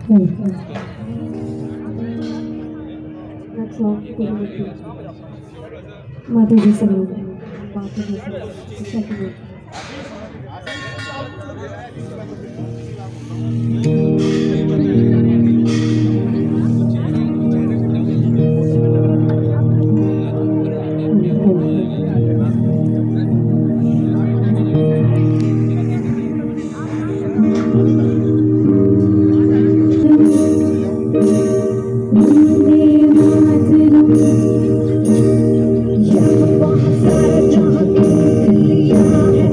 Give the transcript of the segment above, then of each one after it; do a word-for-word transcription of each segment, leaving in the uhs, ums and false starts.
Next song, Mati Ji Salon. Mati Ji Salon. Second one. Yeah.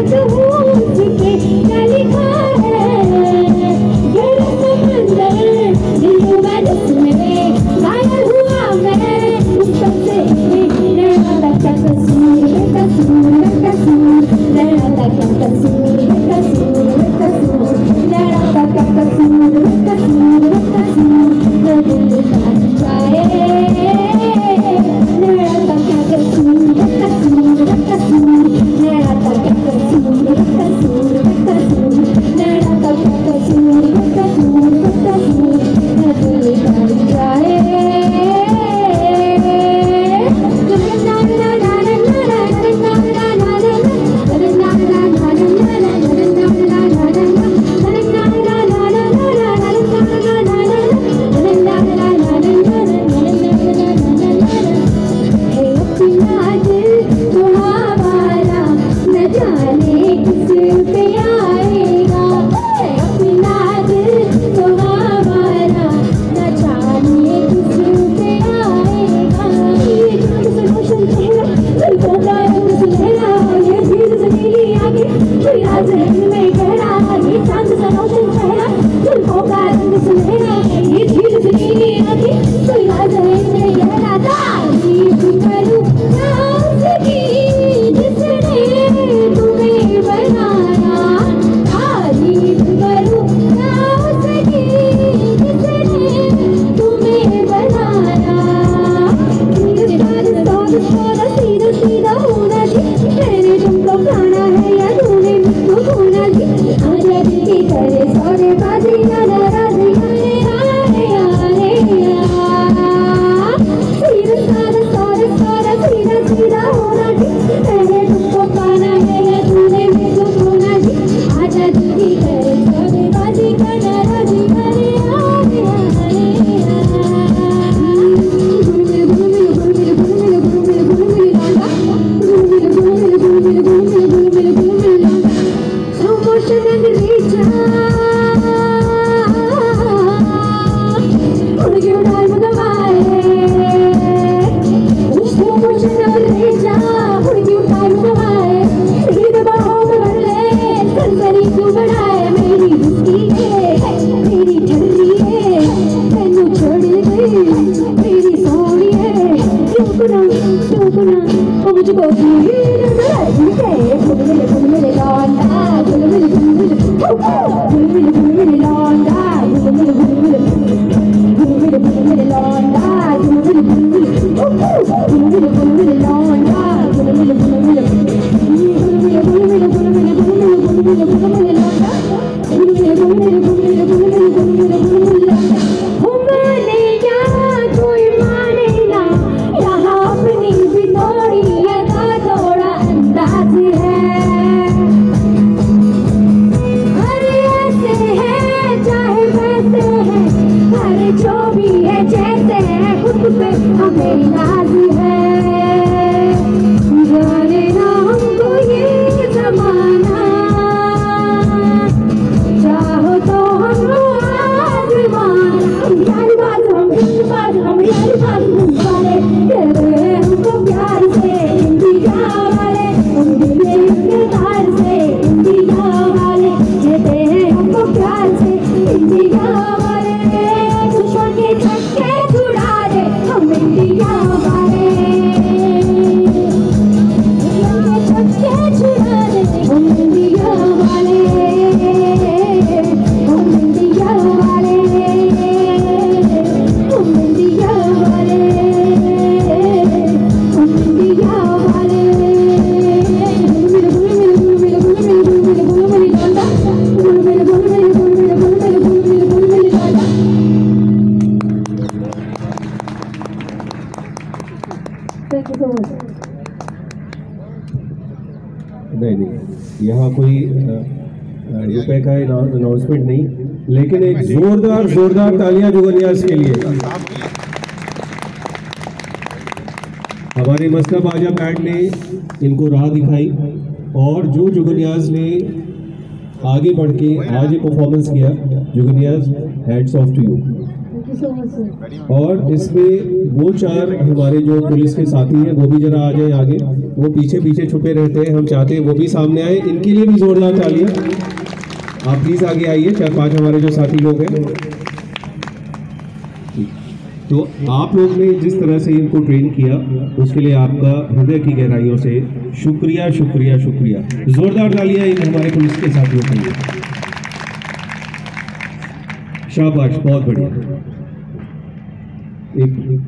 नहीं नहीं, यहाँ कोई रुपए का अनाउंसमेंट नहीं, लेकिन एक जोरदार जोरदार तालियां जुगनियाज के लिए। हमारे मस्का बाजा बैंड ने इनको राह दिखाई और जो जुगनियाज ने आगे बढ़ के आज ये परफॉर्मेंस किया, जुगनियाज hats off to you. You so much sir. और इसमें वो चार हमारे जो पुलिस के साथी हैं वो भी जरा आ जाए आगे, वो पीछे पीछे छुपे रहते हैं, हम चाहते हैं वो भी सामने आए, इनके लिए भी जोरदार तालियां। आप प्लीज आगे आइए, चार पांच हमारे जो साथी लोग हैं। तो आप लोग ने जिस तरह से इनको ट्रेन किया उसके लिए आपका हृदय की गहराइयों से शुक्रिया शुक्रिया शुक्रिया। जोरदार तालियां इन हमारे पुलिस के साथियों के लिए। शाबाश, बहुत बढ़िया। एक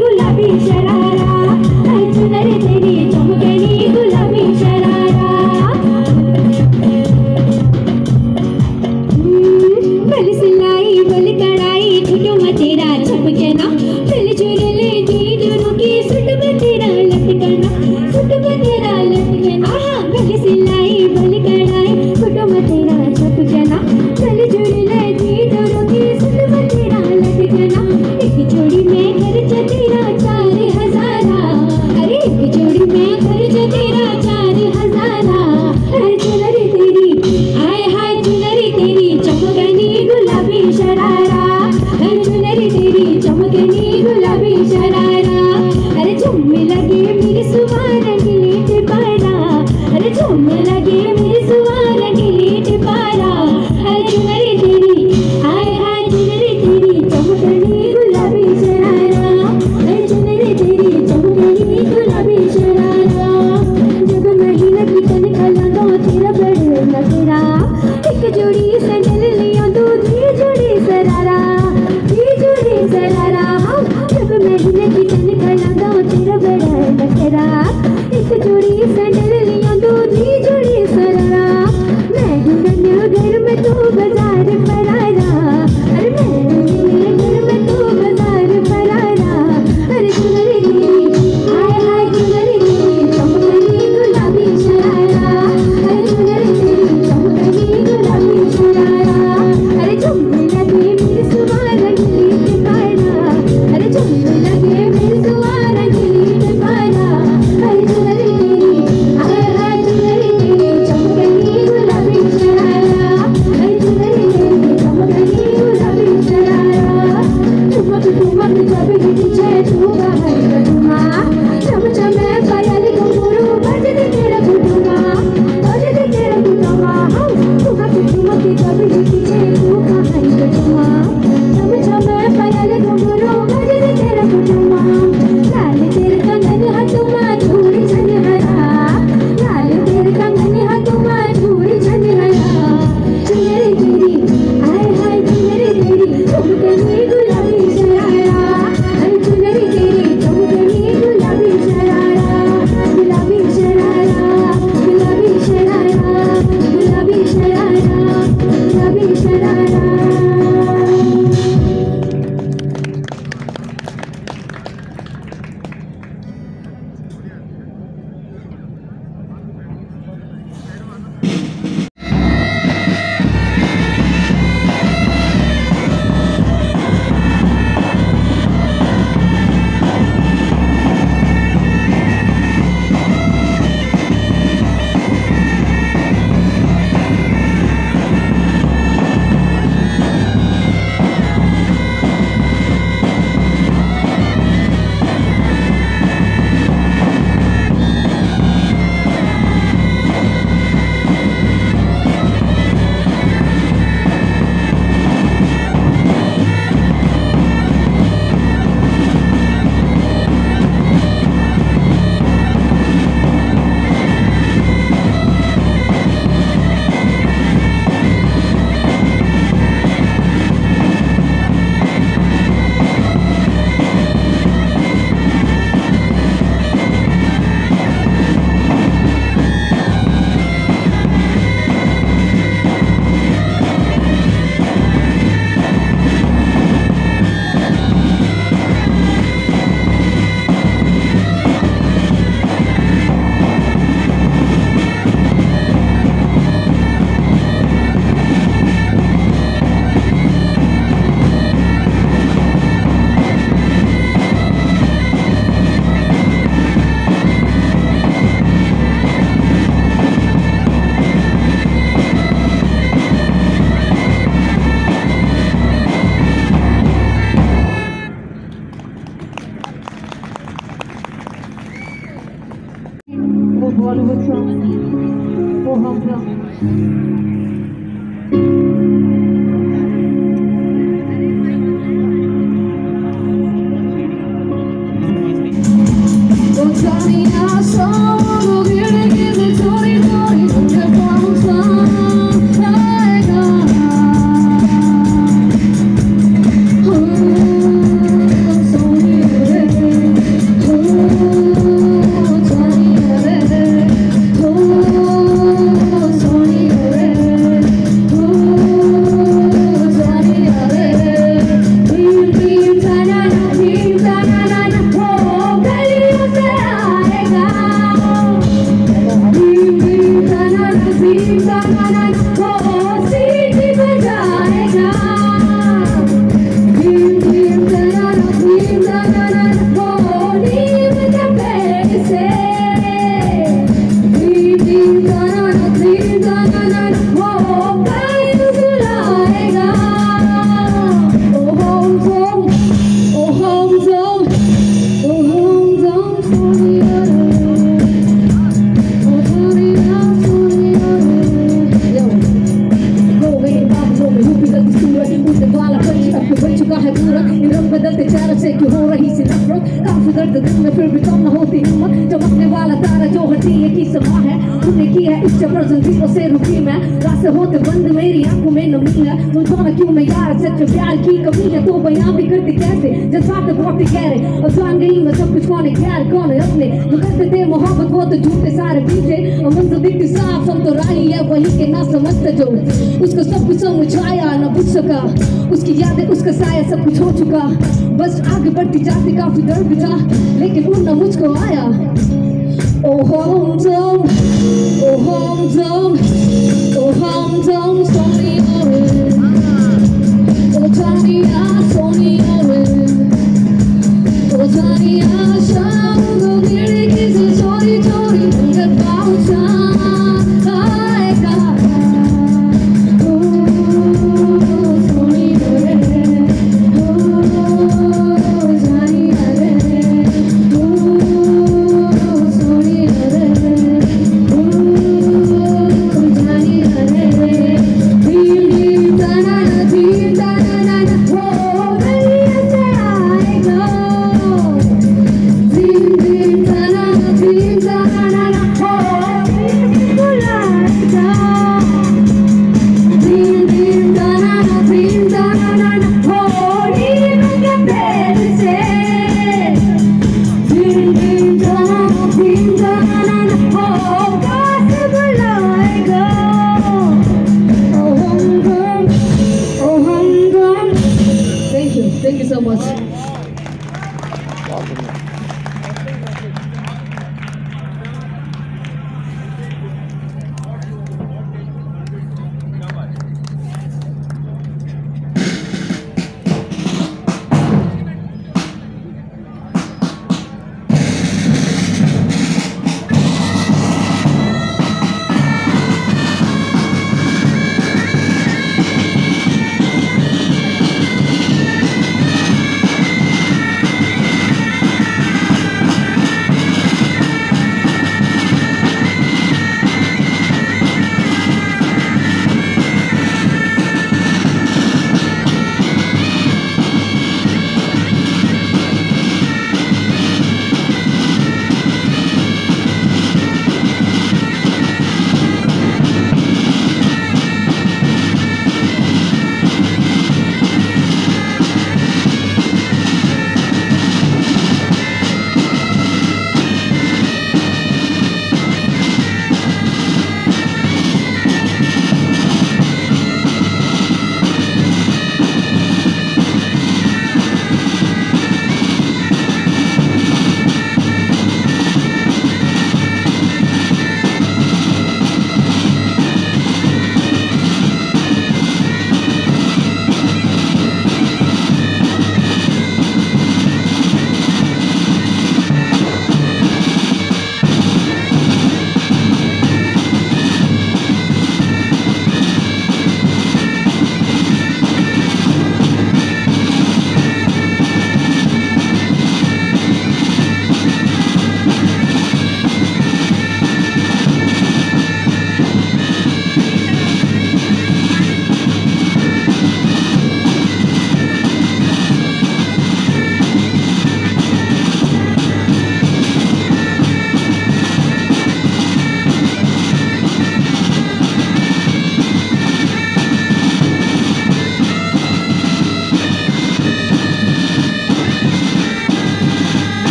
चुनरी तेरी चमकनी गुलाबी sharara. Bollywood song, Oh Hamza. बदलते चारों से क्यों हो रही सी नफरत, काफी दर्द दिल में फिर भी कम न होती हिम्मत। चमकने वाला तारा जो हटी है की समा है, तूने की है इस जबरदस्त दिलों से रुकी मैं। रास्ते होते बंद मेरी आंखों में नमी है, समझो ना क्यों मैं यार सच्चे प्यार की कमी है तो बयां भी करती कैसे। जज्बात बहुत ही गहरे और जान गई मैं सब कुछ, कौन है प्यार कौन है अपने। जो करते थे मोहब्बत वो तो झूठे सारे पीछे, और मंजिल दिखती साफ हम तो राही है वही के ना समझते जो। उसको सब कुछ समझ आया ना बुझ सका, उसकी यादें उसका साया सब कुछ हो चुका। बस आगे बढ़ती जाती काफी दर्द भी था लेकिन उड़ना मुझको आया। Oh hometown, oh hometown, oh hometown, sorry oh Tania, sorry oh Tania, sham go giri kisi chori chori unge paucha aega oh sorry oh Tania re oh sorry re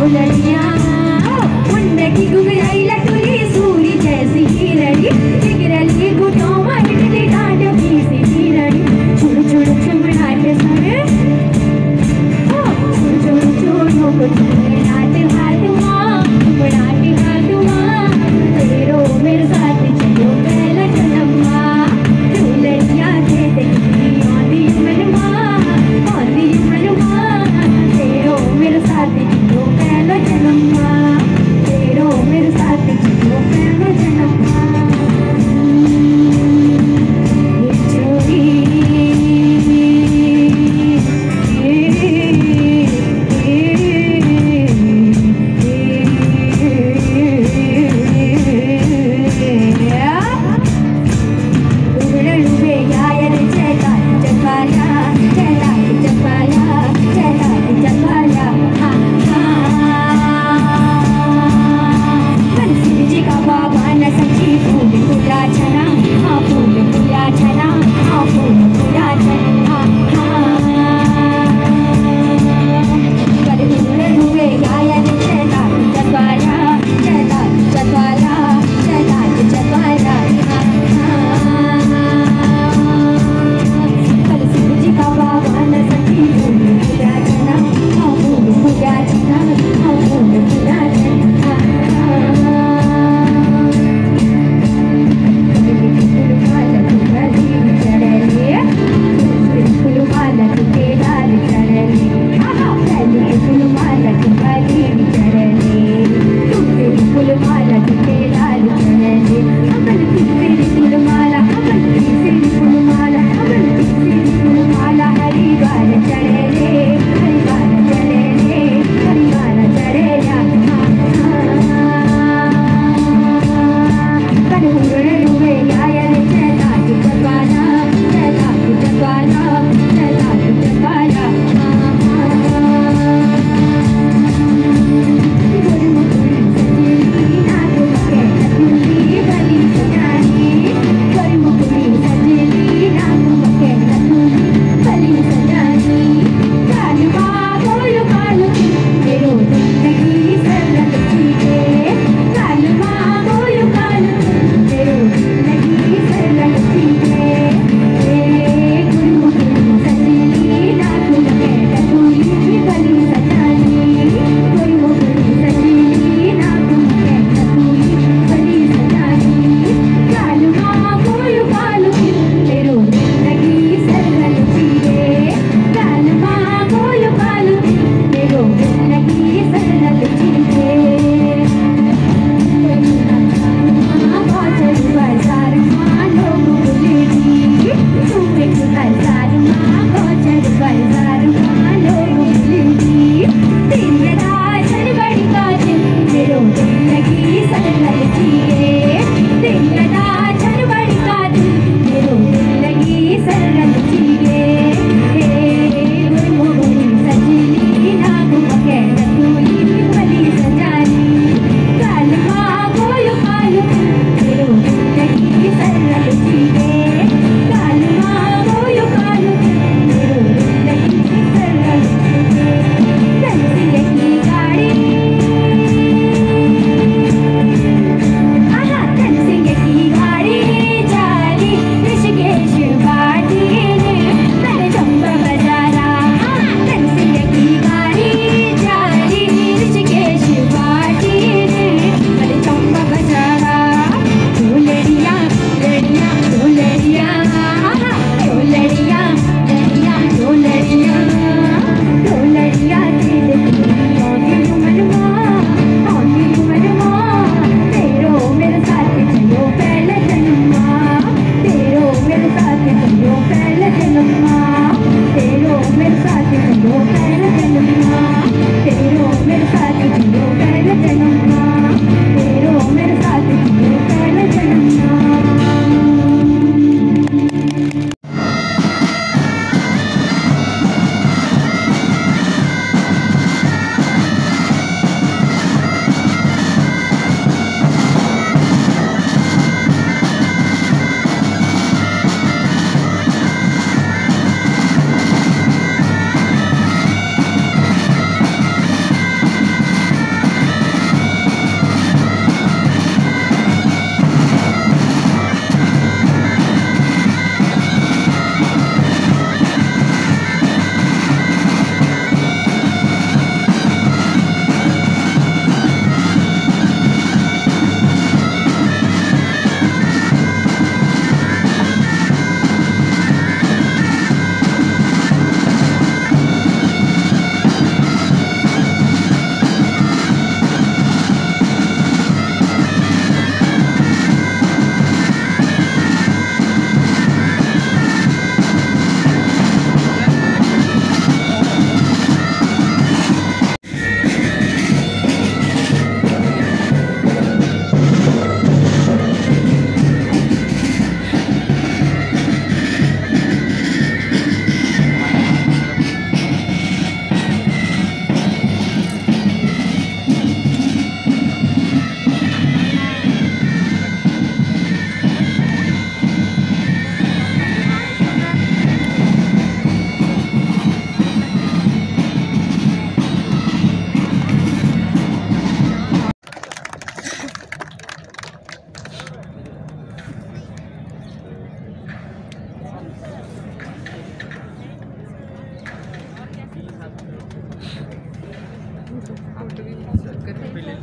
लड़ियां मुंडे की गुगराई लटुली सूरी जैसी हिरणी जिगरली गुटों में इडली डांड की सी हिरणी छुड़ छुड़ छुड़ाते सरे छुड़ छुड़ छुड़ों को छुड़ाते हाथ माँ छुड़ाते हाथ माँ तेरो मेरे साथ चलो पहला जन्म माँ तू लड़ियां दे देखी आंधी मन माँ आंधी मन माँ तेरो मेरे साथ चलो पहला जन्म माँ तेरो मेरे साथ चलो पहला जन्म माँ ये चोरी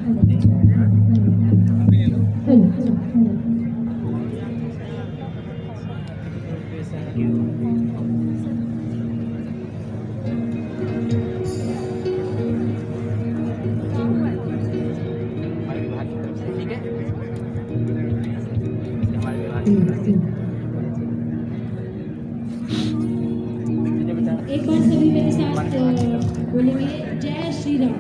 एक बार सभी मेरे साथ बोलेंगे जय श्री राम।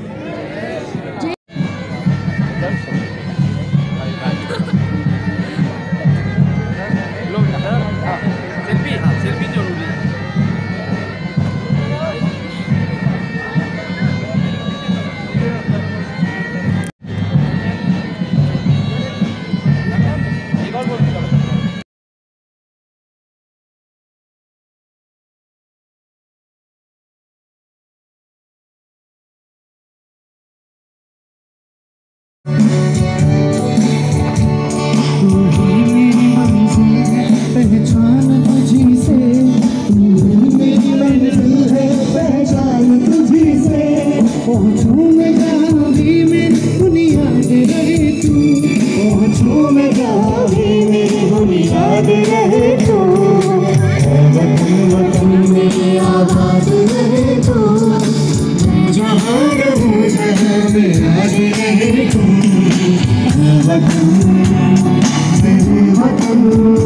पहचान तुझी से, तू मेरी मंजिल है, पहचान तुझी से। पहुँचूं मैं जहाँ भी मैं दुनिया दे रहे तू, पहुँचूं मैं जहाँ भी मेरी दुनिया दे रहे तू। वतन वतन मेरी आवाज़ रहे तू, मैं जहाँ रहूँ जहाँ मेरा दे रहे तू। वतन मेरे वतन,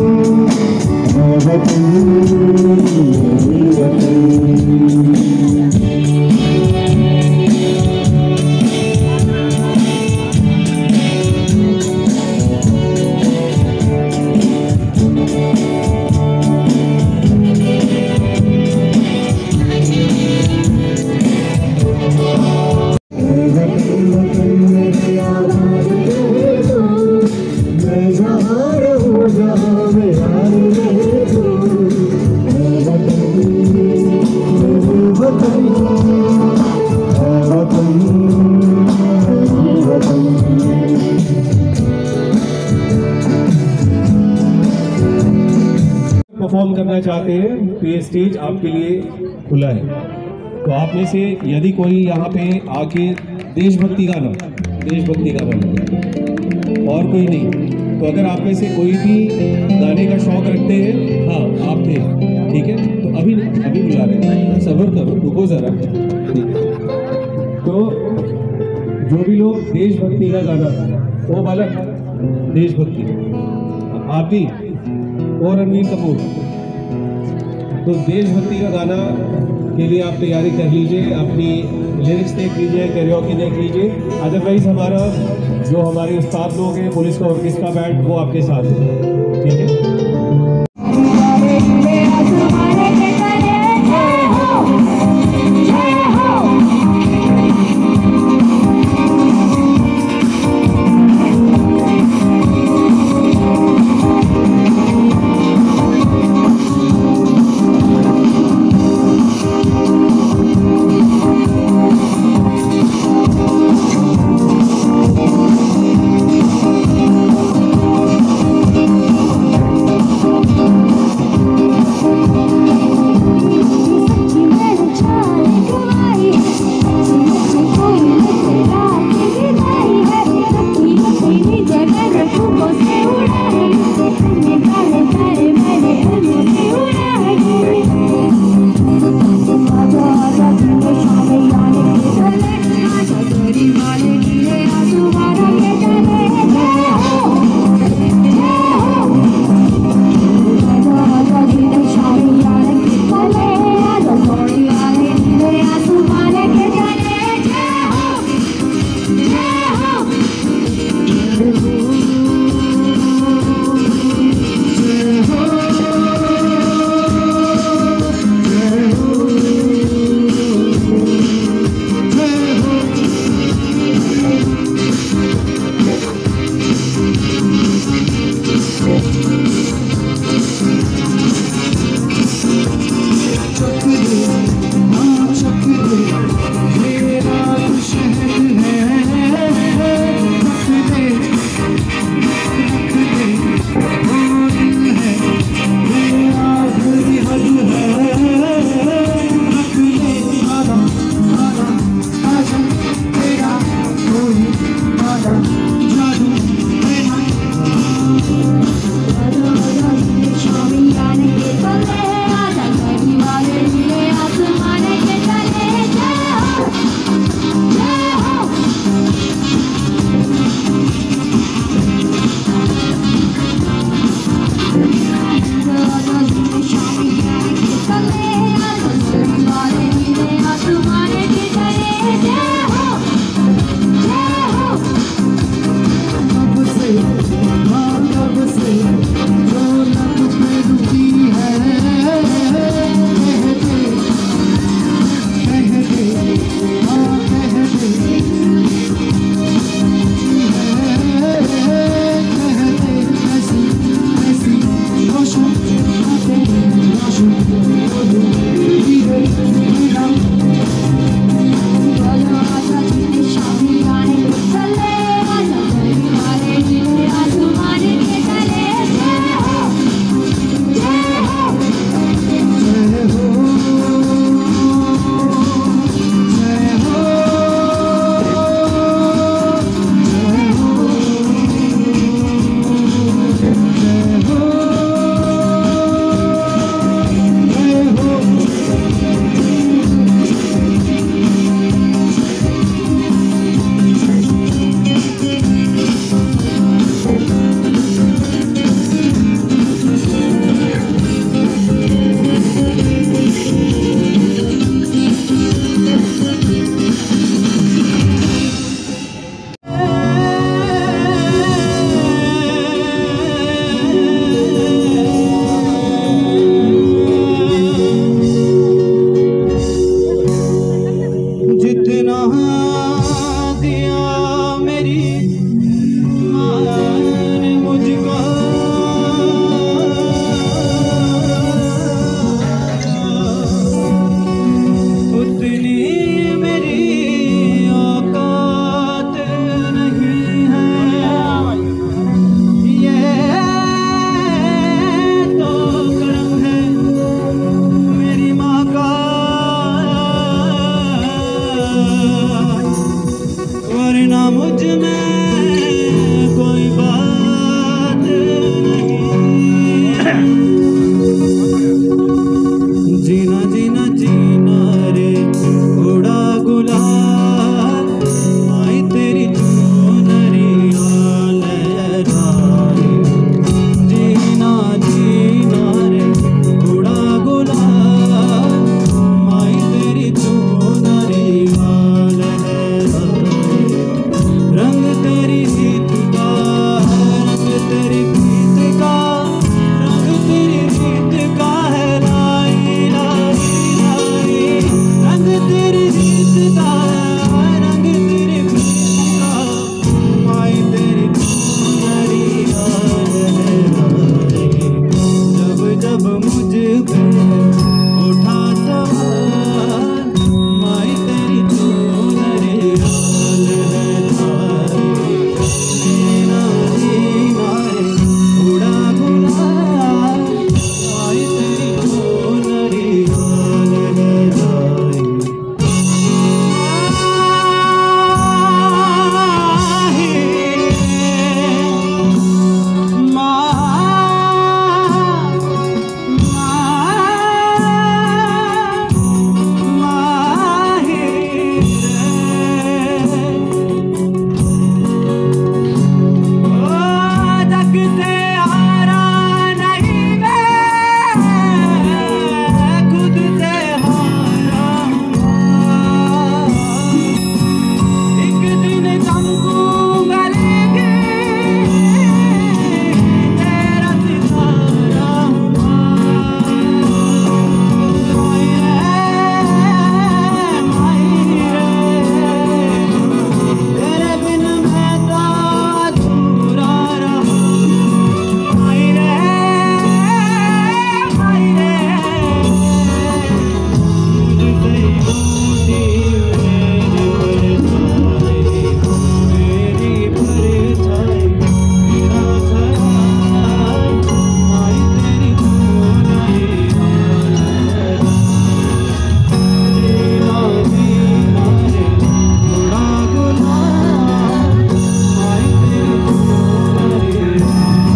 वतन वतन। परफॉर्म करना चाहते हैं तो ये स्टेज आपके लिए खुला है। तो आप में से यदि कोई यहाँ पे आके देशभक्ति गाना देशभक्ति गाना और कोई नहीं, तो अगर आप में से कोई भी गाने का शौक रखते हैं, हाँ आप थे, ठीक है, तो अभी अभी बुला रहे हैं, सब्र करो, रुको जरा, ठीक है। तो जो भी लोग देशभक्ति का गाना, वो बालक देशभक्ति, आप भी और रणवीर कपूर, तो देशभक्ति का गाना के लिए आप तैयारी कर लीजिए, अपनी लिरिक्स देख लीजिए, कैरियोकी देख लीजिए। अदरवाइज हमारा जो हमारे उस्ताद लोग हैं, पुलिस का ऑर्केस्ट्रा बैंड, वो आपके साथ है, ठीक है। ना मुझ में कोई बात नहीं, जीना जीना जीना रे उड़ा गुलाल, आई तेरी चुनरिया लहराए, जीना जीना रे उड़ा गुलाल, आई तेरी चुनरिया लहराए, रंग तेरी रीत का, रंग तेरी प्रीत का, रंग तेरी रीत का है लाई लाई लाई, रंग तेरी रीत का, रंग तेरी प्रीत का, माई तेरी चुनरिया लहराए, जब जब मुझ पे उठा सवार, माई तेरी चुनरिया लहराए, जीना जीना रे उड़ा गुलाल, माई तेरी चुनरिया लहराए। जग से हारा नहीं मैं, खुद से हारा हुआ, एक दिन चमकूंगा लेके तेरा सितारा हुआ, माई रे माई रे, तेरे बिन मैं तो अधूरा रहा, माई रे माई रे, मुझसे रूठी मेरी परछाई, मेरी परछाई मेरा ख्याल, माई तेरी चुनरिया जीना जीना रे उड़ा गुलाल, माई तेरी चुनरिया।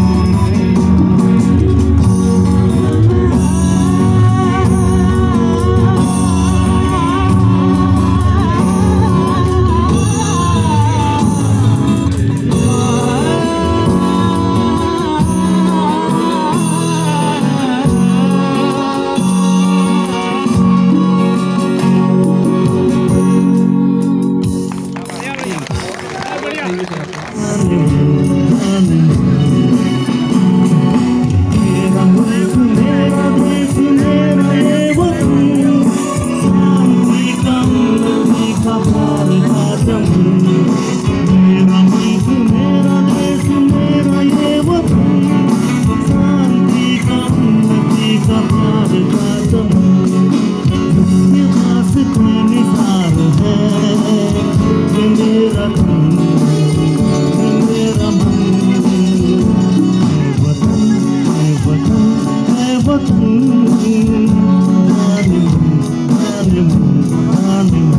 मेरा मुल्क मेरा देश मेरा ये वतन, शांति का उन्नति का भारत आदम, मेरा मुल्क मेरा देश मेरा ये वतन, शांति का उन्नति का भारत आदम, ये वास्ते निसार है ये मेरा धन, ये मेरा मन, है वतन है वतन है वतन, जाने मन जाने मन जाने मन।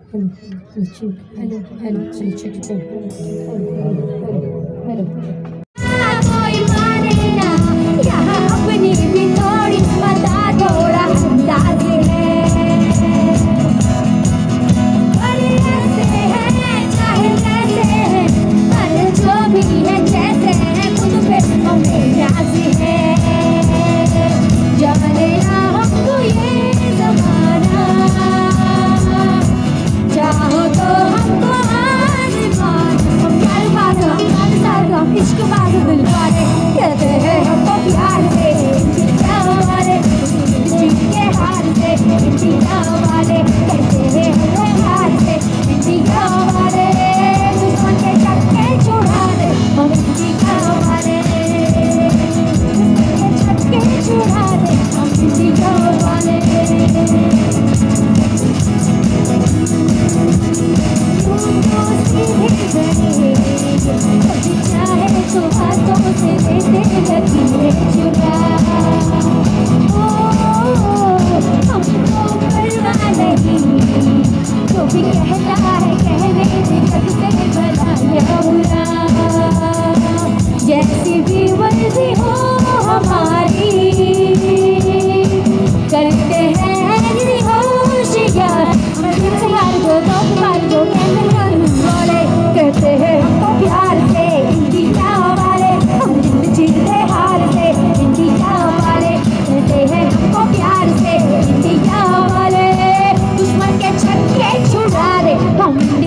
हेलो हेलो हेलो कोई माने ना यहाँ अपनी भी थोड़ी पता थोड़ा अंदाज है बड़े ऐसे हैं चाहे कैसे हैं पर जो भी है जैसे हैं खुद पे हमें राज है जाने ना हमको ये ज़माना चाहो तो हमको आज़माना हम प्यार बात हम प्यार साथ हम इश्क बात दिल वाले कहते हैं हमको प्यार से इंडिया वाले जीत के हार से इंडिया वाले कहते हैं हमको प्यार से इंडिया वाले दुश्मन के चक्के छुड़ा दे हम इंडिया वाले दुश्मन के चक्के छुड़ा दे हम इंडिया वाले कभी चाहे तो हाथों से देते लकीरें चुरा ओ हमको परवाह नहीं जो भी कहता है कहने से जग से भला या बुरा जैसी भी मर्जी हो हमारी करते हैं होशियार यार जो दो बार जो बोले कहते हैं हमको प्यार से इंडिया वाले हम जीते हार से इंडिया वाले कहते हैं हमको प्यार से इंडिया वाले दुश्मन के छक्के छुड़ा दे हम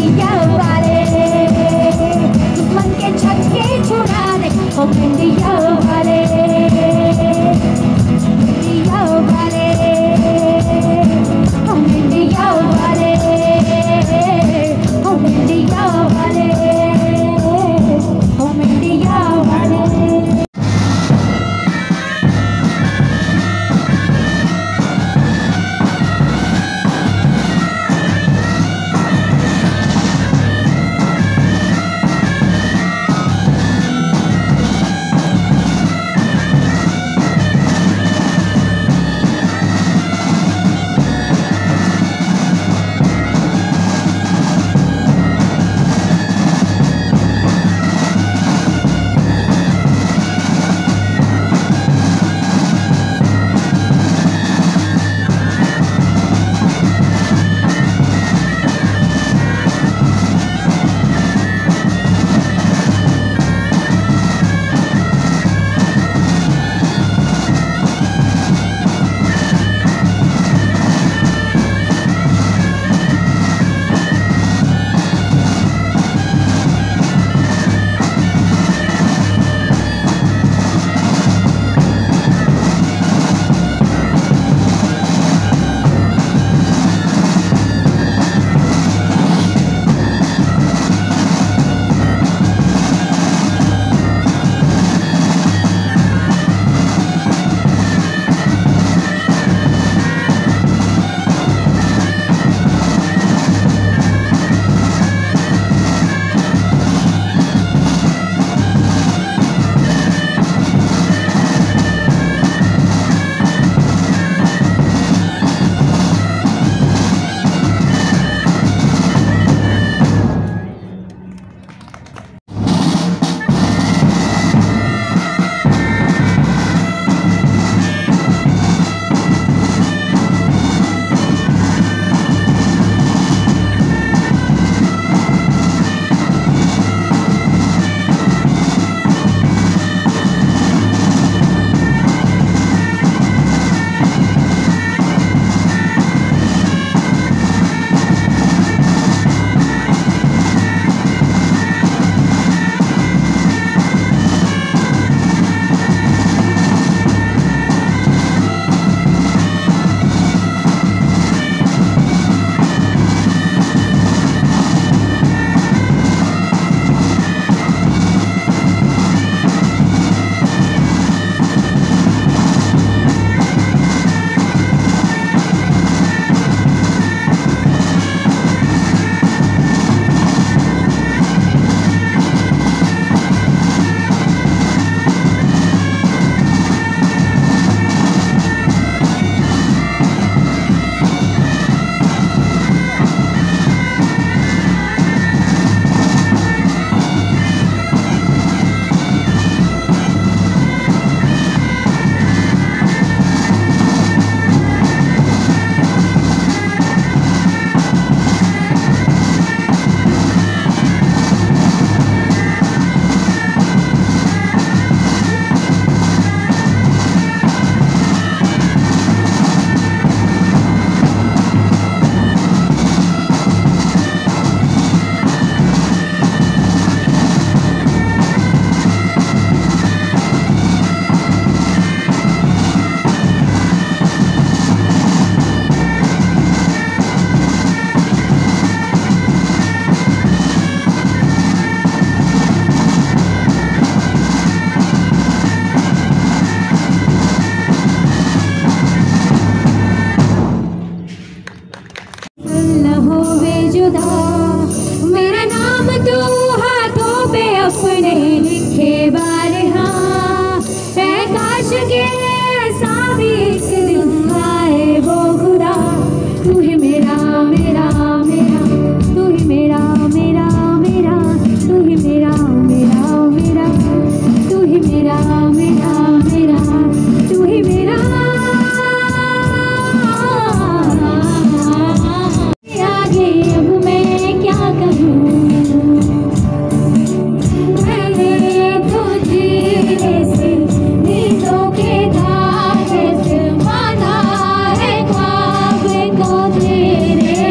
जुदा, मेरा नाम तू हाथों पे अपने लिखे बारहा, है काश के ऐसा भी एक दिन आए वो खुदा। तू ही मेरा मेरा मेरा, तू ही मेरा मेरा मेरा, तू ही मेरा मेरा मेरा, तू ही मेरा मेरा मेरा, तू ही मेरा। आगे अब मैं क्या कहूँ, मैंने तुझे से नींदों के धागे से बांधा है ख्वाब को तेरे।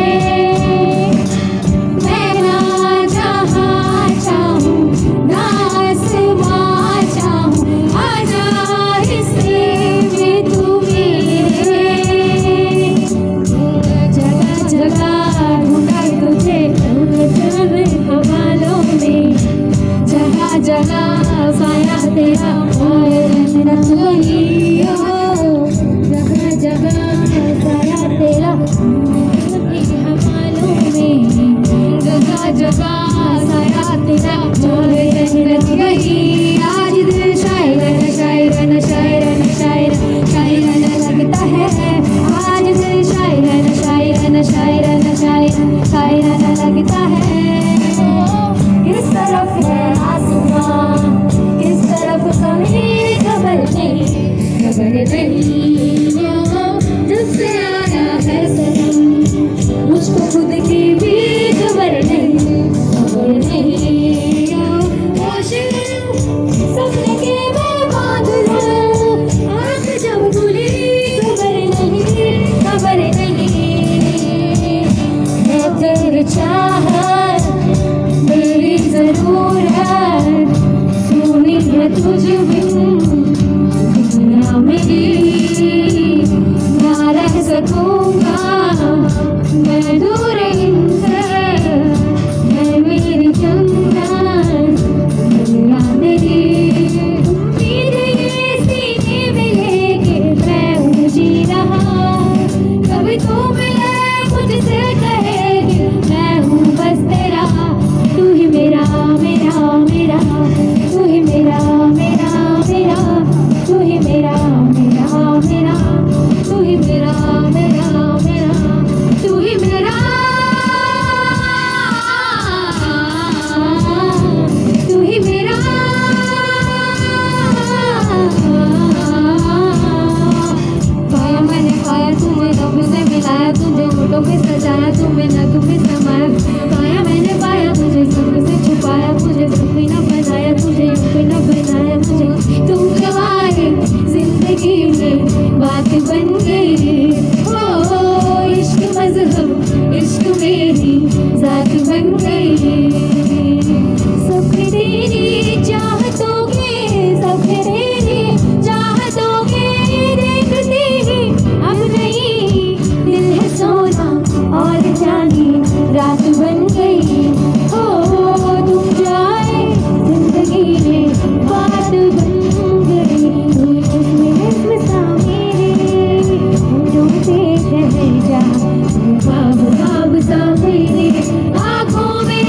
मैं ना जहाँ चाहूँ ना आसमां चाहूँ, आजा हिस्से में तू मेरे। जगह जगह ढूंढा तुझे चल हवालों में, जगह जगह साया तेरा रहना चाहिए, जगह जगह साया तेरा हवालों में, जगह जगह साया तेरा रहना चाहिए। आज दिल शायरन शायरन शायरन शायरन शायरन लगता है, आज दिल शायरन शायरन शायरन शायरन शायरन लगता है। किस तरफ है आसमां, किस तरफ कहीं खबर नहीं, खबर नहीं जब से आया है सनम, मुझको खुद की भी खबर नहीं, खबर नहीं। होश सपने के मैं बांध लूं, आँख जब खुली खबर नहीं, खबर नहीं। है तेरी चाहत मेरी जरूरत, सुनी है तुझ बिन दुनिया मेरी, ना रह सकूंगा मैं दूर इनसे, मैं मेरी चंदन दुनिया मेरी। मेरे ये सीने में लेके मैं हूँ जी रहा, कभी तू मिले मुझसे कहे कि मैं हूँ बस तेरा। तू ही मेरा मेरा मेरा, तू ही मेरा मेरा मेरा, तू ही मेरा मेरा मेरा, तू ही मेरा मेरा मेरा, तू ही मेरा, तू ही मेरा। पाया मैंने पाया तुझे, रब से मिलाया तुझे, होठों पे सजाया तुम्हें, नग में समाया। पाया मैंने पाया तुझे, सबसे छुपाया तुझे, सबने न बनाया तुझे, कोई न बनाया मुझे। तुम जब आए जिंदगी में बात बन गई, ओ इश्क मजहब इश्क मेरी जात बन गई। सपने तेरी चाहतों के, सपने तेरी चाहतों के देखते ही अब नहीं, दिल है सोना और चांदी रात बन गई। ओ तुम जाए जिंदगी में बात बन गई, उसमें इसमें सा मेरे रोते रह जा, ख्वाब ख्वाब सा मेरे आँखों में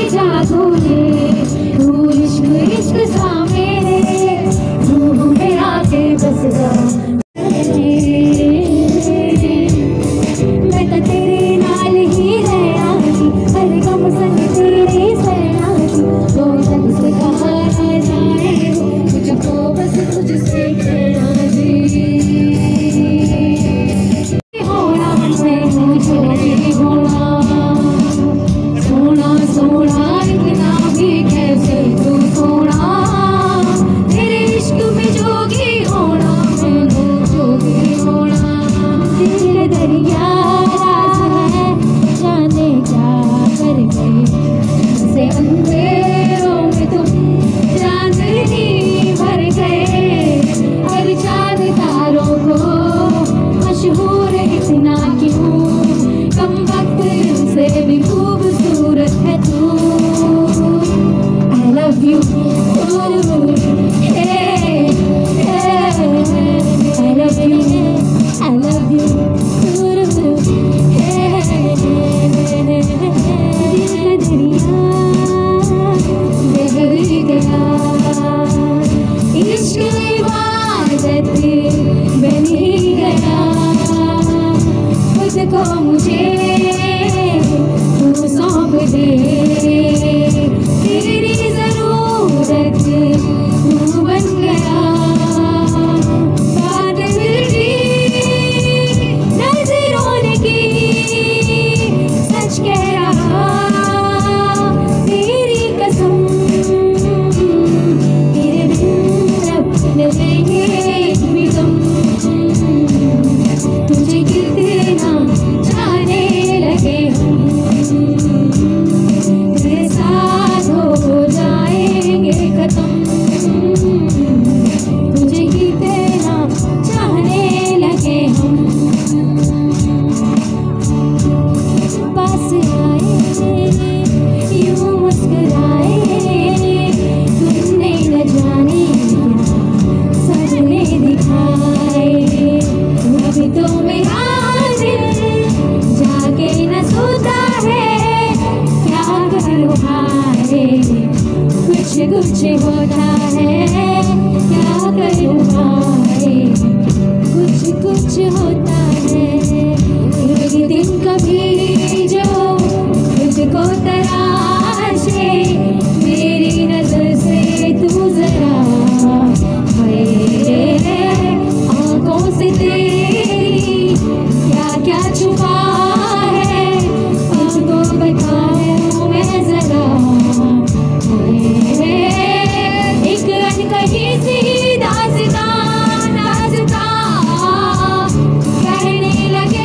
तेरे साथ हो जाएंगे खत्म, तुझे ही तेरा चाहने लगे हम। पास आए यूं मुस्कुराए, तुमने न जाने सपने दिखाए। अभी तो मेरा दिल जाके न सोता है, क्या करूँ हारे कुछ कुछ होता है, क्या करूँ हारे कुछ कुछ होता है। एक दिन कभी जो तुझको तराशे, मेरी नजर से तू जरा आंखों से तेरी क्या क्या छुपा है, तुझको बताऊं मैं जरा। एक अनकही सी दास्तां दास्तां कहने लगे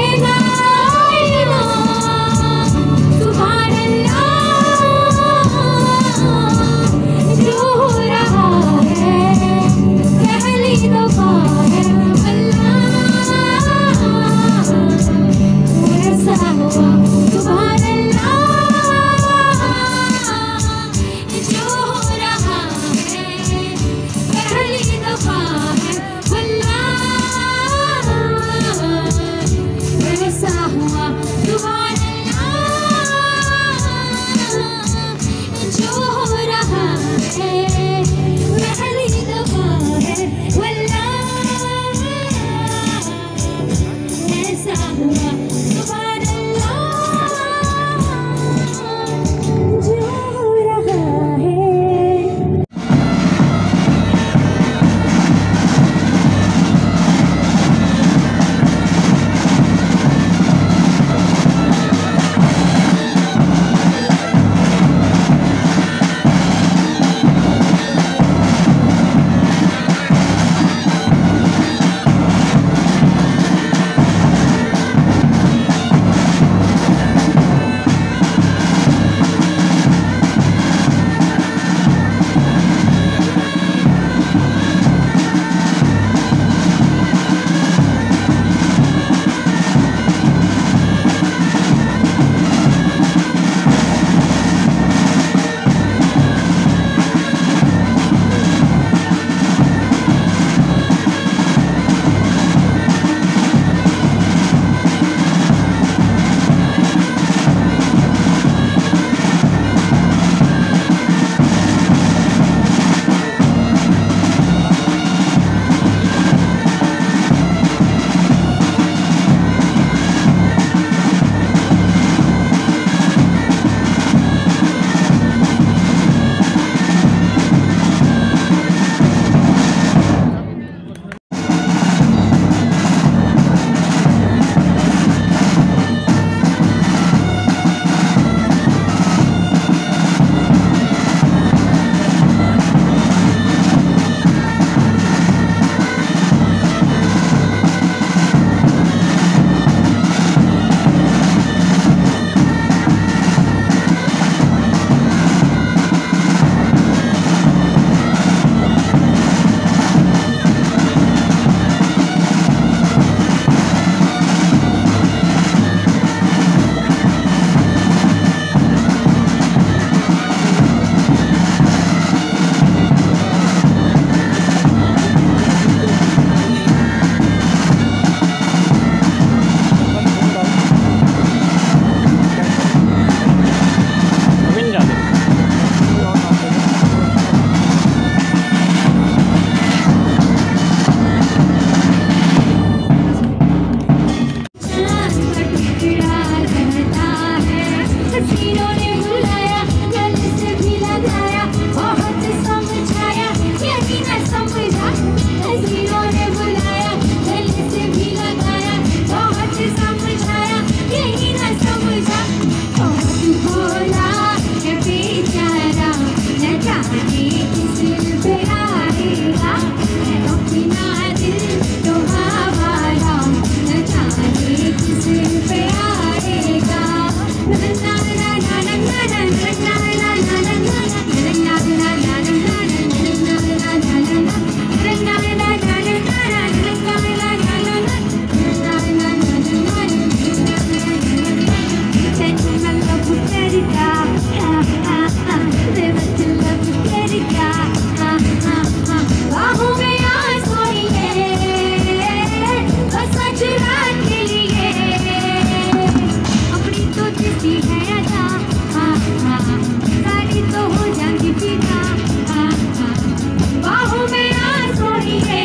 अच्छी है अदा, हाँ हाँ सारी तो हो जाएंगी फिदा, हाँ हाँ बाहों में आ सोनिए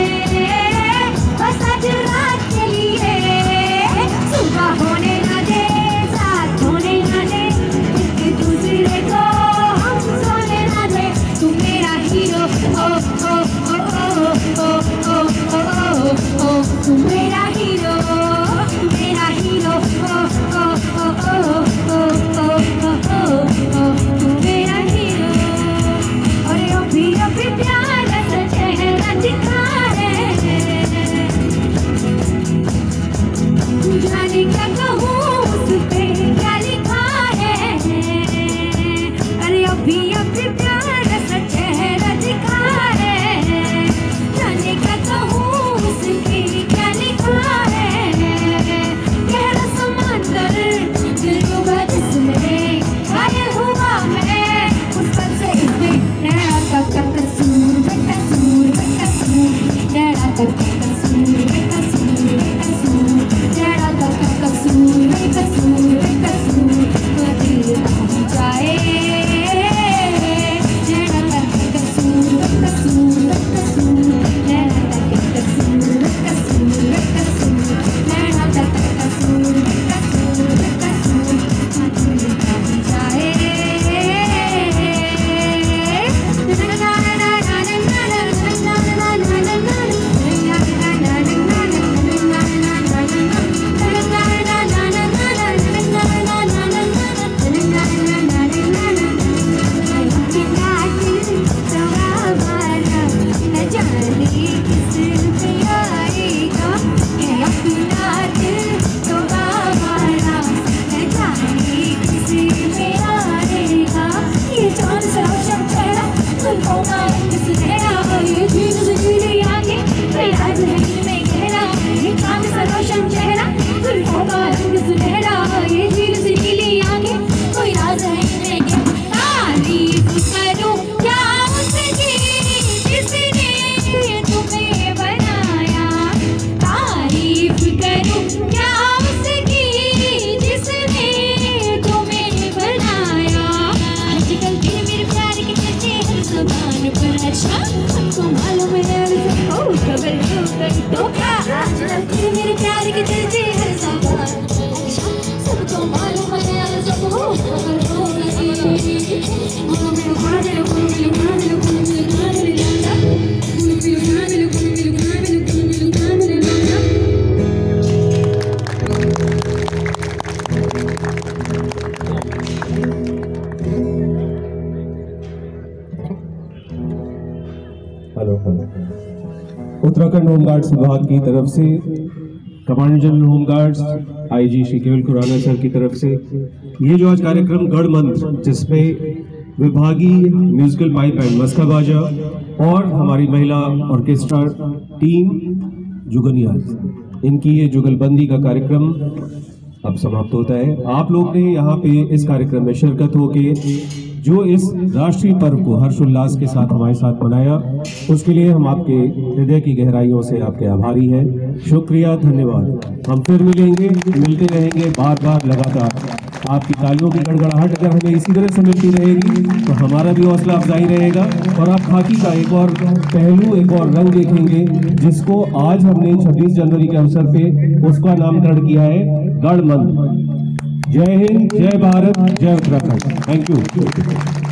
बस आज रात के लिए, सुबह होने ना दे साथ होने ना दे एक दूसरे को हम सोने ना दे, तू मेरा हीरो ओ ओ ओ ओ ओ ओ ओ ओ ओ तू मेरा हीरो मेरा हीरो ओ ओ ओ ओ ओ ओ ओ ओ तू मेरा हीरो, अरे अभी अभी प्यार सा चेहरा दिखा है, जाने क्या कहूँ उस पे क्या लिखा है, अरे अभी अभी प्यार सा चेहरा दिखा है, जाने क्या कहूँ उस पे क्या लिखा है, गहरा समंदर दिल डूबा जिसमें घायल हुआ मैं उस पल से इस पे, नैना का कसूर बेकसूर बेकसूर, नैना का कसूर बेकसूर बेकसूर, नैना का कसूर बेकसूर बेकसूर, तो दिल थम जाए, नैना का कसूर बेकसूर बेकसूर, नैना का कसूर बेकसूर बेकसूर, नैना का कसूर बेकसूर बेकसूर, तो दिल थम जाए, हमको मालूम है ओ खबर हो गई तो क्या, आजकल मेरे प्यार के चलते हर सामान, अच्छा सबको मालूम है सब हो खबर हो गई, मुझे मेरे काजल को मेरे काजल को मेरे काजल लगा, मुझे मेरे काजल को मेरे काजल को मेरे काजल लगा। हेलो हेलो उत्तराखंड होमगार्ड्स विभाग की तरफ से commander general home guards IG Shri Kewal Khurana sir की तरफ से ये जो आज कार्यक्रम गढ़ मंत्र, जिसमें विभागीय म्यूजिकल पाइप एंड मस्का बाजा और हमारी महिला ऑर्केस्ट्रा टीम जुगनिया, इनकी ये जुगलबंदी का कार्यक्रम अब समाप्त होता है। आप लोग ने यहाँ पे इस कार्यक्रम में शिरकत होके जो इस राष्ट्रीय पर्व को हर्षोल्लास के साथ हमारे साथ मनाया, उसके लिए हम आपके हृदय की गहराइयों से आपके आभारी हैं। शुक्रिया, धन्यवाद। हम फिर मिलेंगे, मिलते रहेंगे बार बार लगातार। आपकी तालियों की गड़गड़ाहट अगर हमें इसी तरह से मिलती रहेगी तो हमारा भी हौसला अफजाई रहेगा, और आप खाकी का एक और पहलू, एक और रंग देखेंगे, जिसको आज हमने छब्बीस जनवरी के अवसर पे उसका नामकरण किया है गढ़ मंत्र। जय हिंद, जय भारत, जय उत्तराखंड। Thank you.